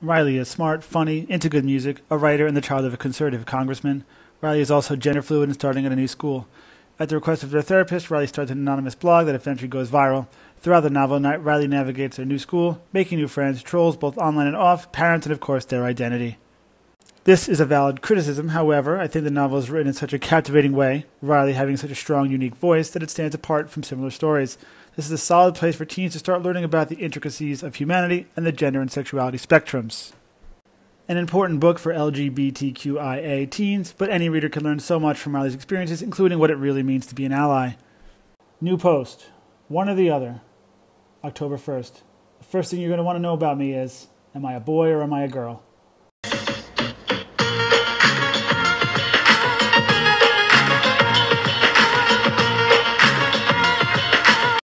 Riley is smart, funny, into good music, a writer, and the child of a conservative congressman. Riley is also gender fluid and starting at a new school. At the request of their therapist, Riley starts an anonymous blog that eventually goes viral. Throughout the novel, Riley navigates their new school, making new friends, trolls both online and off, parents, and of course their identity. This is a valid criticism, however. I think the novel is written in such a captivating way, Riley having such a strong, unique voice, that it stands apart from similar stories. This is a solid place for teens to start learning about the intricacies of humanity and the gender and sexuality spectrums. An important book for LGBTQIA teens, but any reader can learn so much from Riley's experiences, including what it really means to be an ally. New post. One or the other. October 1st. The first thing you're going to want to know about me is, am I a boy or am I a girl?